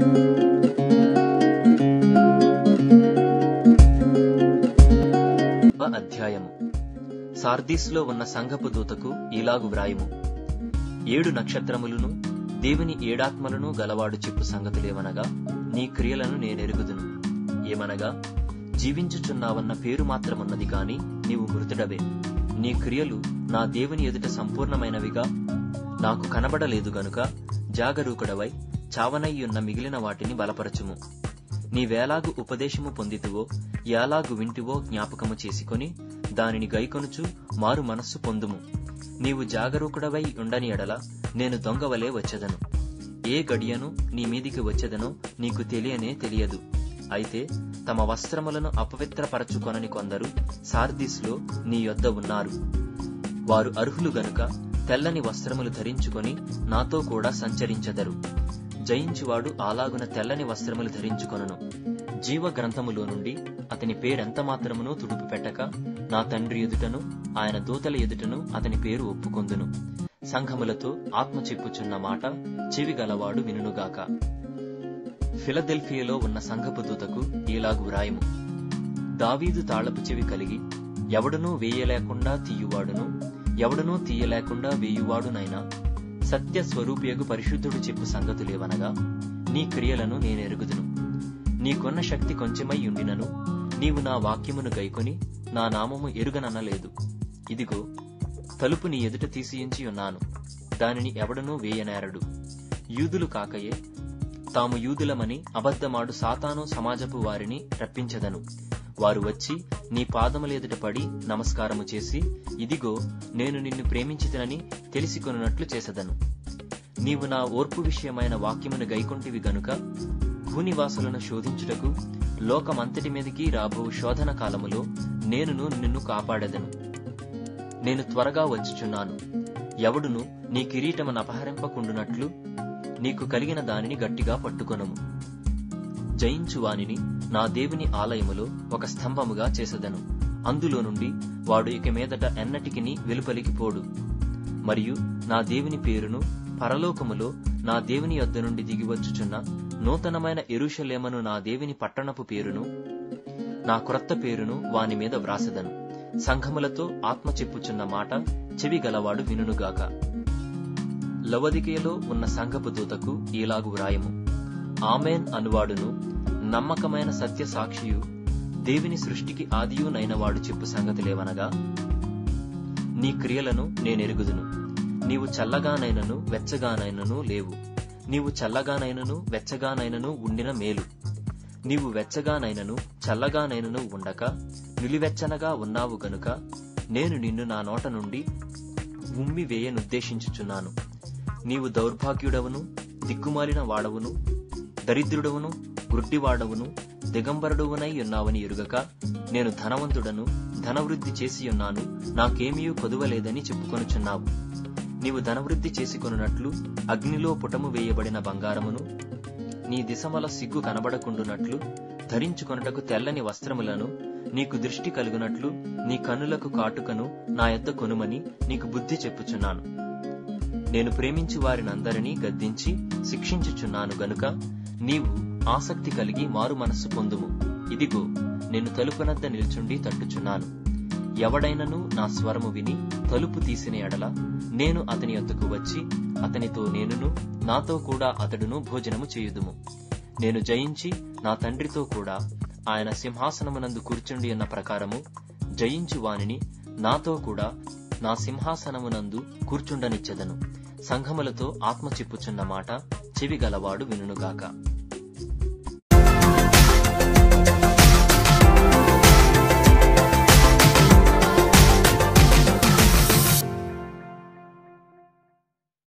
అధ్యాయము. సార్దీస్లో ఉన్న సంఘపు దూతకు ఇలాగు వ్రాయుము. 7 నక్షత్రములను దేవుని 7 ఆత్మలను గలవాడు చెప్పు సంగతులేవనగా, నీ క్రియలను నేనెరుగుదును. ఏమనగా, జీవించుచున్నావన్న పేరు మాత్రమున్నది కాని నీవు మృతుడవే. నీ క్రియలు నా దేవుని ఎదుట సంపూర్ణమైనవిగా నాకు కనబడలేదు గనుక జాగరూకుడవై చావనయ్యున్న మిగిలిన వాటిని బలపరచుము. నీవేలాగు ఉపదేశము పొందితివో యాలాగు వింటివో జ్ఞాపకము చేసుకొని దానిని గైకొనుచు మారు మనస్సు పొందుము. నీవు జాగరూకుడవై ఉండని ఎడల నేను దొంగవలే వచ్చెదను. ఏ గడియను నీ మీదికి వచ్చెదనో నీకు తెలియదు. అయితే తమ వస్త్రములను అపవిత్రపరచుకొనని కొందరు సార్దీస్లో నీ యొద్ద ఉన్నారు. వారు అర్హులు గనుక తెల్లని వస్త్రములు ధరించుకొని నాతో కూడా సంచరించెదరు. జయించువాడు అలాగున తెల్లని వస్త్రములు ధరించుకొనును. జీవ గ్రంథములో నుండి అతని పేరెంత మాత్రమునూ తుడుపు పెట్టక నా తండ్రి ఎదుటను ఆయన దూతల ఎదుటను అతని పేరు ఒప్పుకొందును. సంఘములతో ఆత్మ చెప్పుచున్న మాట చెవి గలవాడు వినుగాక. ఫిలదెల్ఫియాలో ఉన్న సంఘపు దూతకు ఇలాగు వ్రాయుము. దావీదు తాళపు చెవి కలిగి ఎవడునూ వేయలేకుండా తీయువాడును ఎవడునూ తీయలేకుండా వేయువాడునైనా సత్య స్వరూపియగు పరిశుద్ధుడు చెప్పు సంగతులేవనగా, నీ క్రియలను నేనెరుగుదును. నీకున్న శక్తి కొంచెమై ఉండినను నీవు నా వాక్యమును గైకొని నా నామము ఎరుగననలేదు. ఇదిగో, తలుపు నీ ఎదుట తీసియుంచి ఉన్నాను, దానిని ఎవడనూ వేయనేరడు. యూదులు కాకయే తాము యూదులమని అబద్ధమాడు సాతాను సమాజపు వారిని రప్పించెదను. వారు వచ్చి నీ పాదముల ఎదుట పడి నమస్కారము చేసి, ఇదిగో నేను నిన్ను ప్రేమించితినని తెలిసికొనున్నట్లు చేసెదను. నీవు నా ఓర్పు విషయమైన వాక్యమును గైకొంటివి గనుక భూనివాసులను శోధించుటకు లోకమంతటి మీదకి రాబో శోధన కాలములో నేనును నిన్ను కాపాడెదను. నేను త్వరగా వచ్చుచున్నాను. ఎవడును నీ కిరీటమును అపహరింపకుండునట్లు నీకు కలిగిన దానిని గట్టిగా పట్టుకొనుము. జయించువానిని నా దేవుని ఆలయములో ఒక స్తంభముగా చేసెదను. అందులో నుండి వాడు ఇక మీదట ఎన్నటికిని వెలుపలికి పోడు. మరియు నా దేవుని పేరును పరలోకములో నా దేవుని యొద్ద నుండి దిగివచ్చుచున్న నూతనమైన యెరూషలేమును నా దేవుని పట్టణపు పేరును నా క్రొత్త పేరును వాని మీద వ్రాసెదను. సంఘములతో ఆత్మ చెప్పుచున్న మాట చెవి గలవాడు వినుగాక. లవొదికయలో ఉన్న సంఘపు దూతకు ఇలాగు వ్రాయము. ఆమేన్ అనువాడును నమ్మకమైన సత్య సాక్షియు దేవుని సృష్టికి ఆదియునైనవాడు చెప్పు సంగతులేవనగా, నీ క్రియలను నేనెరుగుదును. నీవు చల్లగానైనను వెచ్చగానైనను లేవు. నీవు చల్లగానైనను వెచ్చగానైనను ఉండిన మేలు. నీవు వెచ్చగానైనను చల్లగానైనను ఉండక నిలివెచ్చనగా ఉన్నావు గనుక నేను నిన్ను నా నోట నుండి ఉమ్మి వేయనుద్దేశించుచున్నాను. నీవు దౌర్భాగ్యుడవును దిక్కుమాలిన వాడవును దరిద్రుడవును గ్రుడ్డివాడవును దిగంబరుడవునై ఉన్నావని ఎరుగక నేను ధనవంతుడను ధనవృద్ధి చేసియున్నాను నాకేమీయూ కొదువలేదని చెప్పుకొనుచున్నావు. నీవు ధనవృద్ధి చేసుకొనున్నట్లు అగ్నిలో పుటము వేయబడిన బంగారమును నీ దిశమల సిగ్గు కనబడకుండునట్లు ధరించుకొనుటకు తెల్లని వస్త్రములను నీకు దృష్టి కలుగునట్లు నీ కన్నులకు కాటుకను నా యొద్ద కొనుమని నీకు బుద్ధి చెప్పుచున్నాను. నేను ప్రేమించు వారినందరినీ గద్దించి శిక్షించుచున్నాను గనుక నీవు ఆసక్తి కలిగి మారు మనస్సు పొందుము. ఇదిగో, నేను తలుపునద్ద నిల్చుండి తట్టుచున్నాను. ఎవడైనను నా స్వరము విని తలుపు తీసిన ఎడల నేను అతని యొద్దకు వచ్చి అతనితో నేనును నాతో కూడా అతడును భోజనము చేయుదుము. నేను జయించి నా తండ్రితో కూడా ఆయన సింహాసనమునందు కూర్చుండి ఉన్న ప్రకారము జయించు వానిని నాతో కూడా నా సింహాసనమునందు కూర్చుండనిచ్చెదను. సంఘములతో ఆత్మ చెప్పుచున్న మాట చెవి గలవాడు వినుగాక.